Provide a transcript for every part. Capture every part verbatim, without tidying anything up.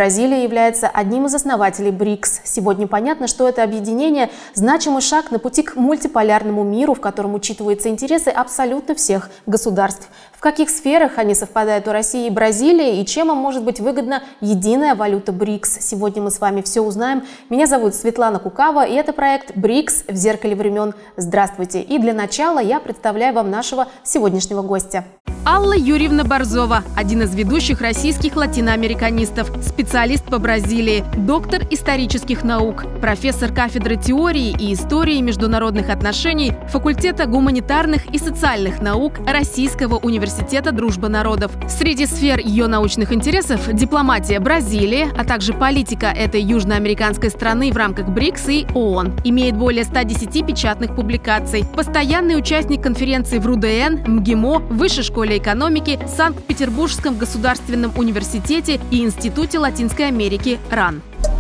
Бразилия является одним из основателей БРИКС. Сегодня понятно, что это объединение – значимый шаг на пути к мультиполярному миру, в котором учитываются интересы абсолютно всех государств. В каких сферах они совпадают у России и Бразилии, и чем им может быть выгодна единая валюта БРИКС? Сегодня мы с вами все узнаем. Меня зовут Светлана Кукава, и это проект «БРИКС в зеркале времен». Здравствуйте! И для начала я представляю вам нашего сегодняшнего гостя. Алла Юрьевна Борзова – один из ведущих российских латиноамериканистов, специалист по Бразилии, доктор исторических наук, профессор кафедры теории и истории международных отношений факультета гуманитарных и социальных наук Российского университета дружбы народов. Среди сфер ее научных интересов – дипломатия Бразилии, а также политика этой южноамериканской страны в рамках БРИКС и ООН. Имеет более ста десяти печатных публикаций. Постоянный участник конференций в РУДН, МГИМО, Высшей школе экономики, Санкт-Петербургском государственном университете и Институте Латинской Америки РАН.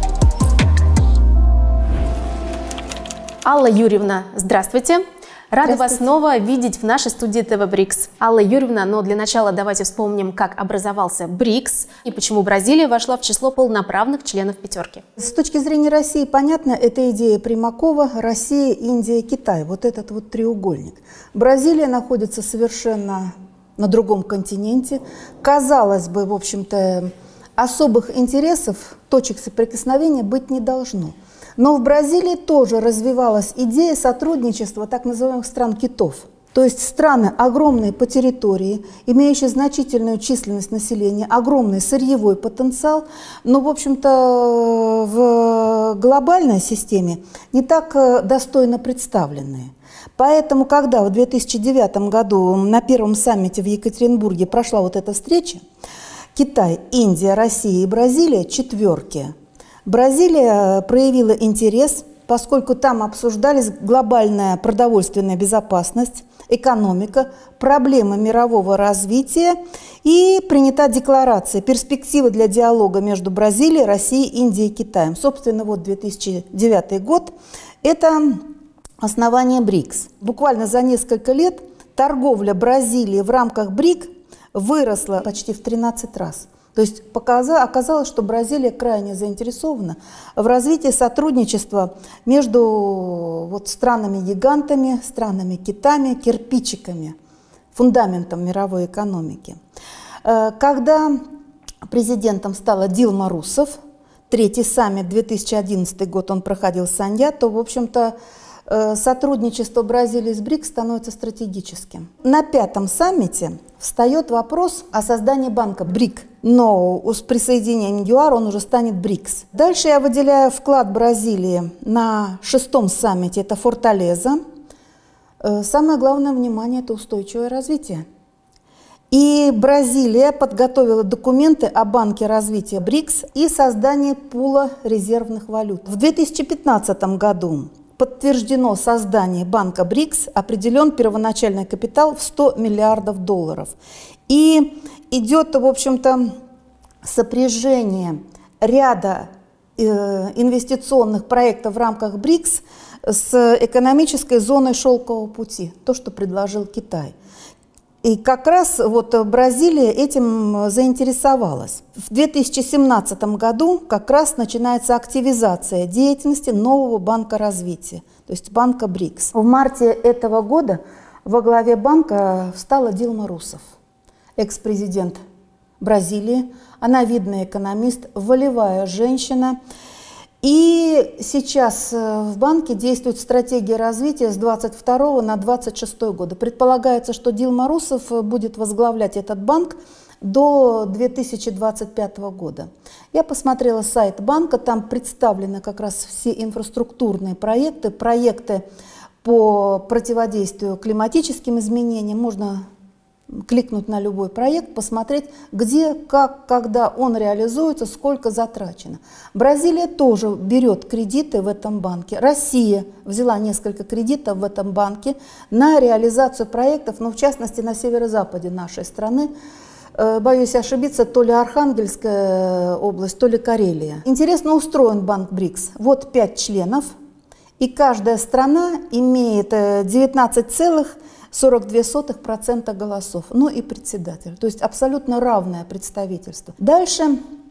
Алла Юрьевна, здравствуйте. Рада вас снова видеть в нашей студии ТВ БРИКС. Алла Юрьевна, но для начала давайте вспомним, как образовался БРИКС и почему Бразилия вошла в число полноправных членов пятерки. С точки зрения России, понятно, это идея Примакова: Россия, Индия, Китай. Вот этот вот треугольник. Бразилия находится совершенно на другом континенте. Казалось бы, в общем-то, особых интересов, точек соприкосновения быть не должно. Но в Бразилии тоже развивалась идея сотрудничества так называемых стран-китов. То есть страны огромные по территории, имеющие значительную численность населения, огромный сырьевой потенциал, но, в общем-то, в глобальной системе не так достойно представленные. Поэтому, когда в две тысячи девятом году на первом саммите в Екатеринбурге прошла вот эта встреча, Китай, Индия, Россия и Бразилия, четверки, Бразилия проявила интерес, поскольку там обсуждались глобальная продовольственная безопасность, экономика, проблемы мирового развития, и принята декларация «Перспективы для диалога между Бразилией, Россией, Индией и Китаем». Собственно, вот две тысячи девятый год – это основание БРИКС. Буквально за несколько лет торговля Бразилии в рамках БРИК выросла почти в тринадцать раз. То есть оказалось, что Бразилия крайне заинтересована в развитии сотрудничества между вот странами-гигантами, странами-китами, кирпичиками, фундаментом мировой экономики. Когда президентом стала Дилма Русефф, третий саммит, две тысячи одиннадцатый год, он проходил в Санья, то, в общем-то, сотрудничество Бразилии с БРИКС становится стратегическим. На пятом саммите встает вопрос о создании банка БРИК, но с присоединением ЮАР он уже станет БРИКС. Дальше я выделяю вклад Бразилии на шестом саммите, это Форталеза. Самое главное внимание – это устойчивое развитие. И Бразилия подготовила документы о банке развития БРИКС и создании пула резервных валют. В две тысячи пятнадцатом году подтверждено создание банка БРИКС, определен первоначальный капитал в сто миллиардов долларов. И идет, в общем-то, сопряжение ряда э, инвестиционных проектов в рамках БРИКС с экономической зоной шелкового пути, то, что предложил Китай. И как раз вот Бразилия этим заинтересовалась. В две тысячи семнадцатом году как раз начинается активизация деятельности нового банка развития, то есть банка БРИКС. В марте этого года во главе банка встала Дилма Русефф, экс-президент Бразилии. Она видный экономист, волевая женщина. И сейчас в банке действует стратегия развития с двадцать второго на двадцать шестой года. Предполагается, что Дилма Русефф будет возглавлять этот банк до две тысячи двадцать пятого года. Я посмотрела сайт банка, там представлены как раз все инфраструктурные проекты, проекты по противодействию климатическим изменениям. Можно кликнуть на любой проект, посмотреть, где, как, когда он реализуется, сколько затрачено. Бразилия тоже берет кредиты в этом банке. Россия взяла несколько кредитов в этом банке на реализацию проектов, но в частности на северо-западе нашей страны. Боюсь ошибиться, то ли Архангельская область, то ли Карелия. Интересно устроен банк БРИКС. Вот пять членов, и каждая страна имеет девятнадцать целых сорок две сотых процента голосов, ну и председатель. То есть абсолютно равное представительство. Дальше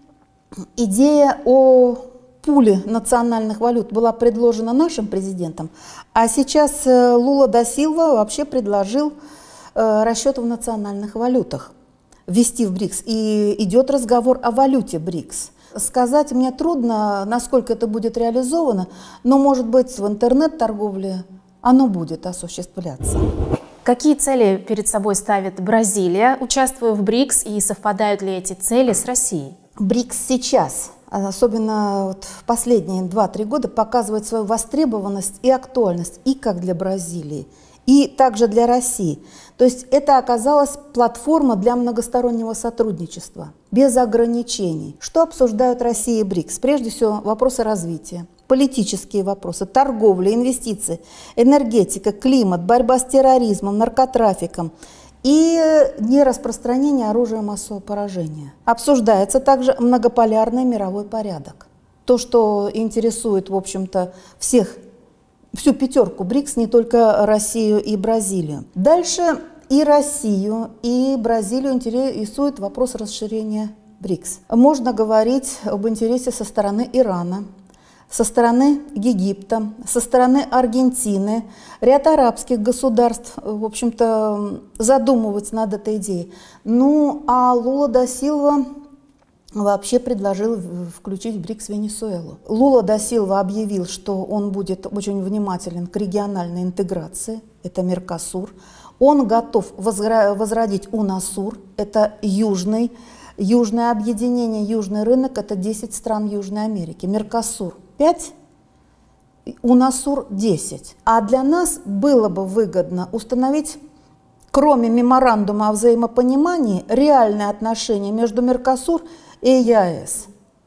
идея о пуле национальных валют была предложена нашим президентом, а сейчас Лула да Силва вообще предложил расчет в национальных валютах ввести в БРИКС. И идет разговор о валюте БРИКС. Сказать мне трудно, насколько это будет реализовано, но, может быть, в интернет-торговле оно будет осуществляться. Какие цели перед собой ставит Бразилия, участвуя в БРИКС, и совпадают ли эти цели с Россией? БРИКС сейчас, особенно вот в последние два-три года, показывает свою востребованность и актуальность и как для Бразилии, и также для России. То есть это оказалась платформа для многостороннего сотрудничества, без ограничений. Что обсуждают Россия и БРИКС? Прежде всего, вопросы развития, политические вопросы, торговля, инвестиции, энергетика, климат, борьба с терроризмом, наркотрафиком и нераспространение оружия массового поражения. Обсуждается также многополярный мировой порядок. То, что интересует, в общем-то, всех, всю пятерку БРИКС, не только Россию и Бразилию. Дальше и Россию, и Бразилию интересует вопрос расширения БРИКС. Можно говорить об интересе со стороны Ирана, со стороны Египта, со стороны Аргентины, ряд арабских государств, в общем-то, задумываются над этой идеей. Ну, а Лула да Силва вообще предложил включить в БРИКС Венесуэлу. Лула да Силва объявил, что он будет очень внимателен к региональной интеграции, это Меркосур. Он готов возродить УНАСУР, это южный, южное объединение, южный рынок, это десять стран Южной Америки. Меркосур пять, УНАСУР десять. А для нас было бы выгодно установить, кроме меморандума о взаимопонимании, реальные отношения между Меркосур и ЕАЭС.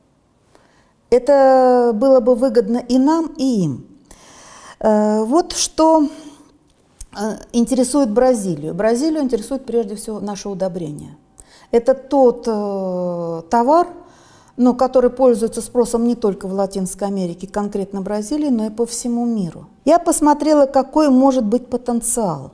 Это было бы выгодно и нам, и им. Вот что интересует Бразилию. Бразилию интересует прежде всего наше удобрение. Это тот э, товар, но который пользуется спросом не только в Латинской Америке, конкретно Бразилии, но и по всему миру. Я посмотрела, какой может быть потенциал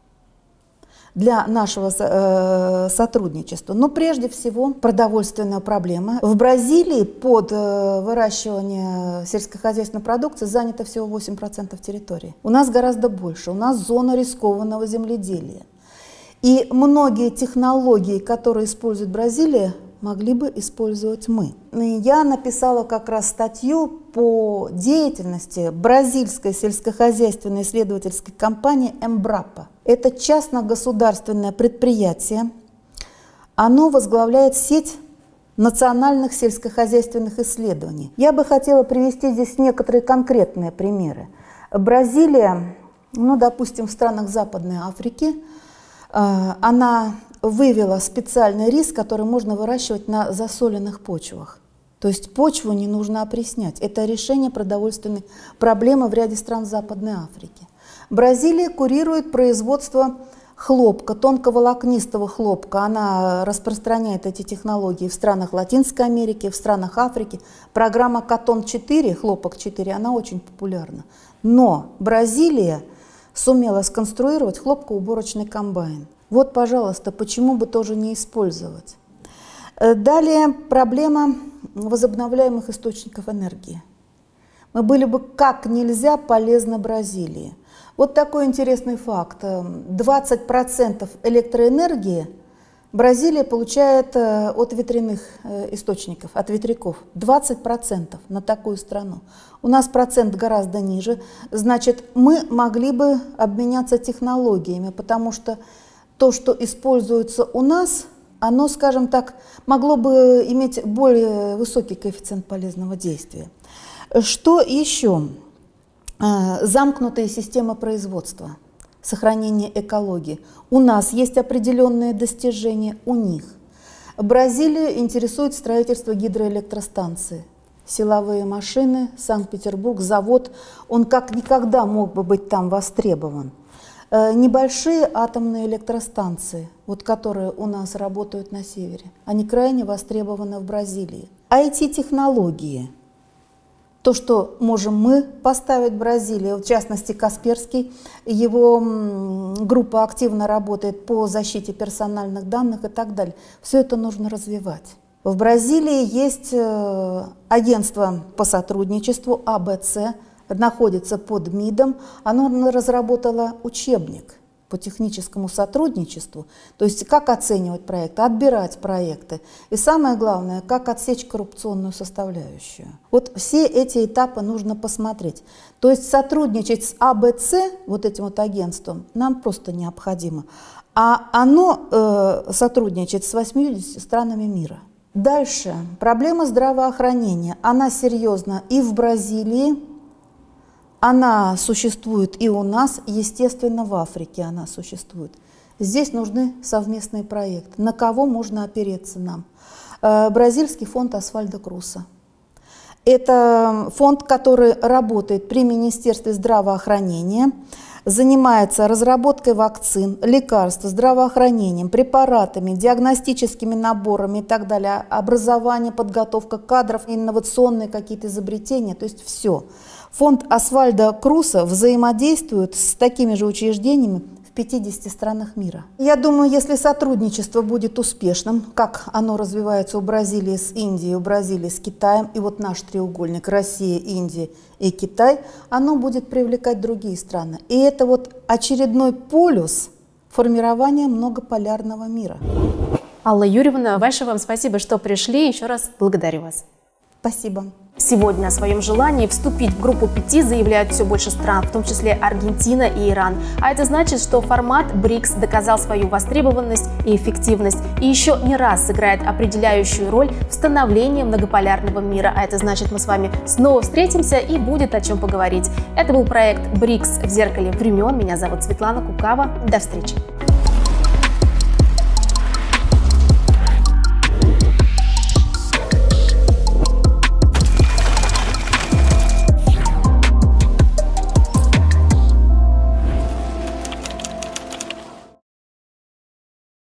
для нашего э, сотрудничества. Но прежде всего продовольственная проблема. В Бразилии под э, выращивание сельскохозяйственной продукции занято всего восемь процентов территории. У нас гораздо больше. У нас зона рискованного земледелия. И многие технологии, которые использует Бразилия, могли бы использовать мы. Я написала как раз статью по деятельности бразильской сельскохозяйственной исследовательской компании «Эмбрапа». Это частно-государственное предприятие. Оно возглавляет сеть национальных сельскохозяйственных исследований. Я бы хотела привести здесь некоторые конкретные примеры. Бразилия, ну, допустим, в странах Западной Африки, она вывела специальный рис, который можно выращивать на засоленных почвах. То есть почву не нужно опреснять. Это решение продовольственной проблемы в ряде стран Западной Африки. Бразилия курирует производство хлопка, тонковолокнистого хлопка. Она распространяет эти технологии в странах Латинской Америки, в странах Африки. Программа Катон четыре, хлопок четыре, она очень популярна. Но Бразилия сумела сконструировать хлопкоуборочный комбайн. Вот, пожалуйста, почему бы тоже не использовать. Далее проблема возобновляемых источников энергии. Мы были бы как нельзя полезны Бразилии. Вот такой интересный факт. двадцать процентов электроэнергии Бразилия получает от ветряных источников, от ветряков. двадцать процентов на такую страну. У нас процент гораздо ниже. Значит, мы могли бы обменяться технологиями, потому что то, что используется у нас, оно, скажем так, могло бы иметь более высокий коэффициент полезного действия. Что еще? Замкнутые системы производства, сохранение экологии. У нас есть определенные достижения, у них. Бразилию интересует строительство гидроэлектростанции. Силовые машины, Санкт-Петербург, завод, он как никогда мог бы быть там востребован. Небольшие атомные электростанции, вот, которые у нас работают на севере, они крайне востребованы в Бразилии. ай ти-технологии, то, что можем мы поставить в Бразилии, в частности Касперский, его группа активно работает по защите персональных данных и так далее. Все это нужно развивать. В Бразилии есть агентство по сотрудничеству А Бэ Цэ, находится под МИДом. Оно разработало учебник по техническому сотрудничеству, то есть как оценивать проекты, отбирать проекты. И самое главное, как отсечь коррупционную составляющую. Вот все эти этапы нужно посмотреть. То есть сотрудничать с А Бэ Цэ, вот этим вот агентством, нам просто необходимо. А оно э, сотрудничает с восьмью странами мира. Дальше. Проблема здравоохранения. Она серьезна и в Бразилии, она существует и у нас, естественно, в Африке она существует. Здесь нужны совместные проекты. На кого можно опереться нам? Э, Бразильский фонд Освальдо Круса. Это фонд, который работает при Министерстве здравоохранения, занимается разработкой вакцин, лекарств, здравоохранением, препаратами, диагностическими наборами и так далее, образование, подготовка кадров, инновационные какие-то изобретения, то есть все. Фонд Освальдо Круса взаимодействует с такими же учреждениями в пятидесяти странах мира. Я думаю, если сотрудничество будет успешным, как оно развивается у Бразилии с Индией, у Бразилии с Китаем, и вот наш треугольник Россия, Индия и Китай, оно будет привлекать другие страны. И это вот очередной полюс формирования многополярного мира. Алла Юрьевна, большое вам спасибо, что пришли. Еще раз благодарю вас. Спасибо. Сегодня о своем желании вступить в группу пяти заявляют все больше стран, в том числе Аргентина и Иран. А это значит, что формат БРИКС доказал свою востребованность и эффективность и еще не раз сыграет определяющую роль в становлении многополярного мира. А это значит, мы с вами снова встретимся и будет о чем поговорить. Это был проект БРИКС в зеркале времен. Меня зовут Светлана Кукава. До встречи.